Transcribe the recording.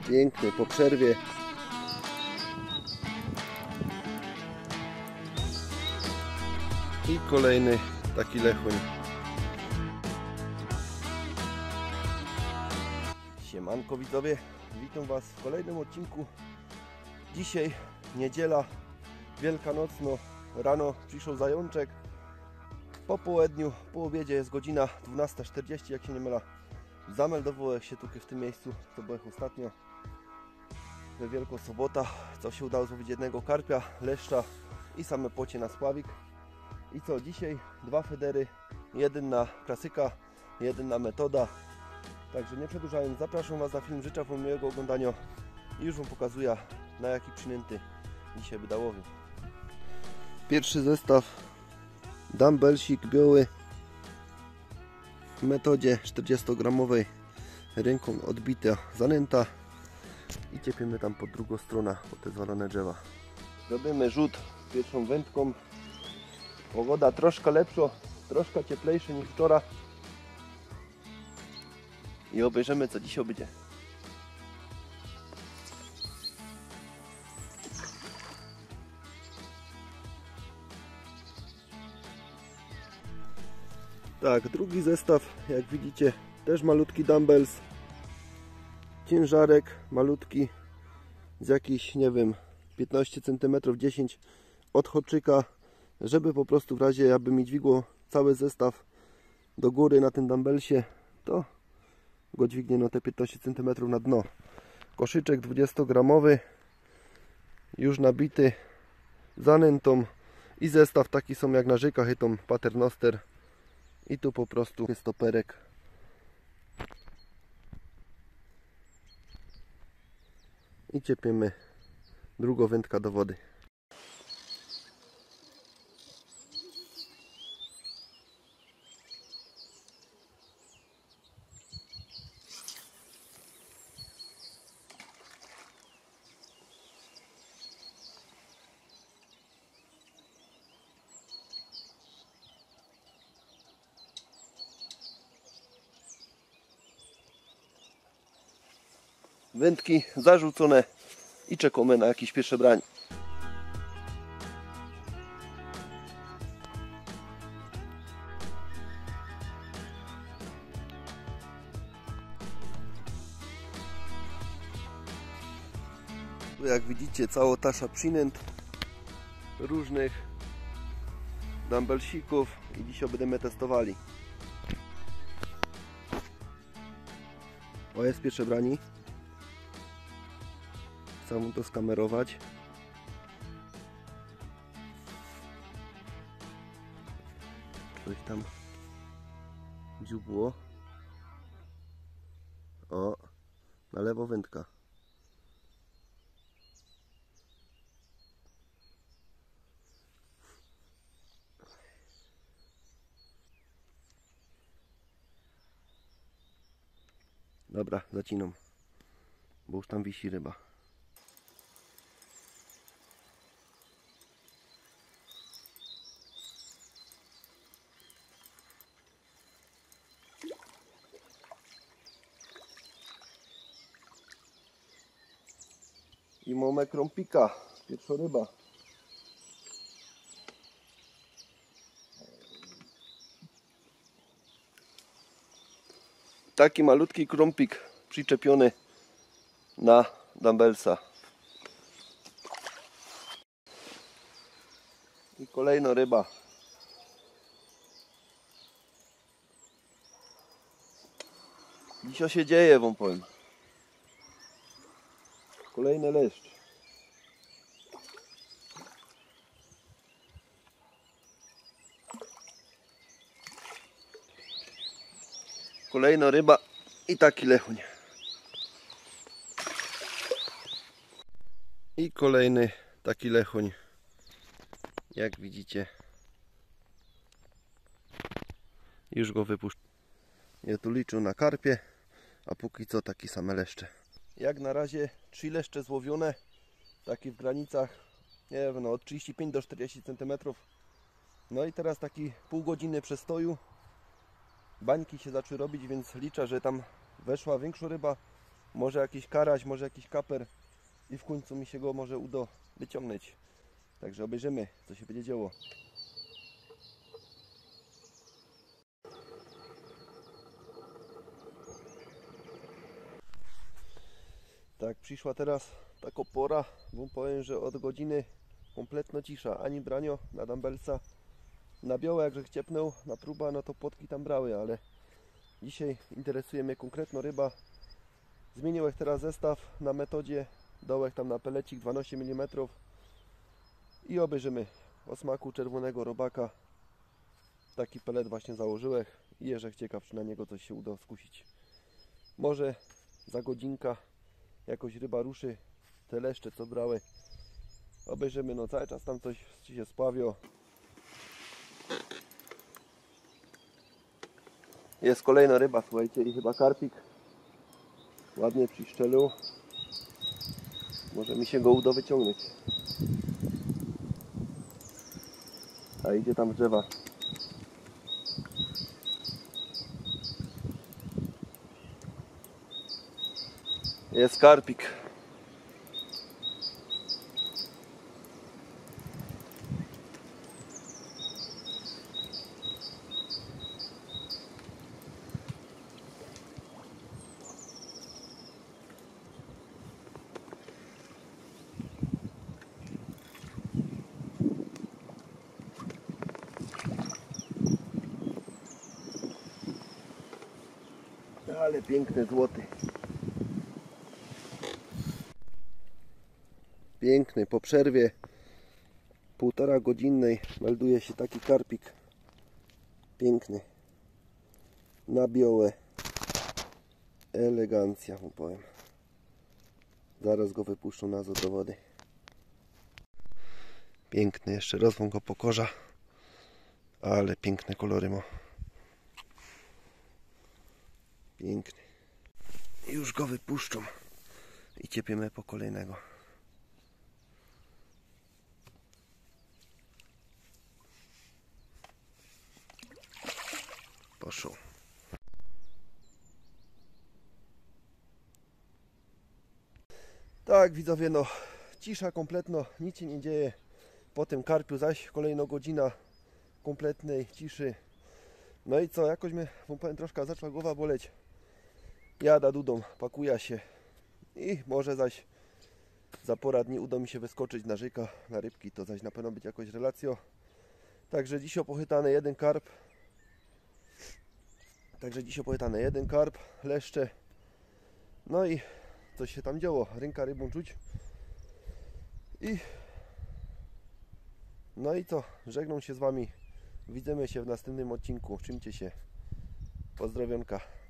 Piękny po przerwie. I kolejny taki lechoń. Siemanko widzowie, witam Was w kolejnym odcinku. Dzisiaj niedziela, wielkanocno, rano przyszedł zajączek. Po południu, po obiedzie jest godzina 12:40, jak się nie mylę. Zameldowałem się tutaj w tym miejscu, co byłem ostatnio we Wielką Sobotę, co się udało złowić jednego karpia, leszcza i same pocie na spławik. I co, dzisiaj dwa federy, jeden na klasyka, jeden na metoda. Także nie przedłużając, zapraszam Was na film, życzę Wam miłego oglądania i już Wam pokazuję, na jaki przynęty dzisiaj będę łowił. Pierwszy zestaw dumbbellsik biały w metodzie 40-gramowej, ręką odbita zanęta i ciepiemy tam pod drugą stronę, pod te zwalone drzewa. Robimy rzut pierwszą wędką. Pogoda troszkę lepsza, troszkę cieplejsza niż wczoraj. I obejrzymy, co dzisiaj będzie. Tak, drugi zestaw, jak widzicie, też malutki dumbbells. Ciężarek malutki, z jakichś, nie wiem, 15 cm, 10 od haczyka, żeby po prostu w razie, jakby mi dźwigło cały zestaw do góry na tym dumbbellsie, to go dźwignie no te 15 cm na dno. Koszyczek 20-gramowy, już nabity zanętą i zestaw taki są jak na żykach, i tą paternoster. I tu po prostu jest stoperek. I ciepiemy drugą wędkę do wody. Wędki zarzucone i czekamy na jakieś pierwsze branie. Tu jak widzicie, cała tasza przynęt różnych dumbbellsików i dzisiaj będziemy testowali. O, jest pierwsze branie. Chcę to skamerować. Coś tam dziubło. O, na lewo wędka. Dobra, zacinam, bo już tam wisi ryba. I mamy krąpika, pierwsza ryba. Taki malutki krąpik przyczepiony na dumbbellsa. I kolejna ryba. Dzisiaj się dzieje, wam powiem. Kolejny leszcz. Kolejna ryba i taki lechoń. I kolejny taki lechoń. Jak widzicie, już go wypuszczę. Ja tu liczę na karpie, a póki co takie same leszcze. Jak na razie 3 leszcze złowione, takie w granicach, nie wiem, no, od 35 do 40 cm. No i teraz taki pół godziny przestoju. Bańki się zaczęły robić, więc liczę, że tam weszła większa ryba. może jakiś karaś, może jakiś kaper i w końcu mi się go może uda wyciągnąć. Także obejrzymy, co się będzie działo. Tak, przyszła teraz taka pora, bo powiem, że od godziny kompletna cisza, ani branio na dumbbellsa. Na białe, jak ciepnął, na próba, no to płotki tam brały, ale dzisiaj interesuje mnie konkretna ryba. Zmieniłem teraz zestaw na metodzie, dołek tam na pelecik 12 mm i obejrzymy o smaku czerwonego robaka. Taki pelet właśnie założyłem i jeżdżę ciekaw, czy na niego coś się uda skusić. Może za godzinka jakoś ryba ruszy, te leszcze co brały. Obejrzymy, no cały czas tam coś się spławio. Jest kolejna ryba, słuchajcie, i chyba karpik. Ładnie przyszczelił. Może mi się go uda wyciągnąć. A idzie tam w drzewa. Jest karpik. Ale piękny złoty. Piękny, po przerwie 1,5 godzinnej melduje się taki karpik. Piękny. Na białe. Elegancja, mu powiem. Zaraz go wypuszczą nazad do wody. Piękny, jeszcze rozwą go pokorza. Ale piękne kolory ma. Piękny. Już go wypuszczą i ciepiemy po kolejnego. Poszło. Tak, widzowie, no cisza kompletno, nic się nie dzieje. Po tym karpiu zaś kolejna godzina kompletnej ciszy. No i co, jakoś mnie, wam powiem, troszkę zaczęła głowa boleć. Jada dudą, pakuje się i może zaś za pora dni uda mi się wyskoczyć na żyjka, na rybki, to zaś na pewno być jakoś relacjo. Także dziś opochytany jeden karp. Leszcze. No i coś się tam działo, rynka rybą czuć. No i co, żegnam się z Wami. Widzimy się w następnym odcinku. Trzymcie się. Pozdrowionka.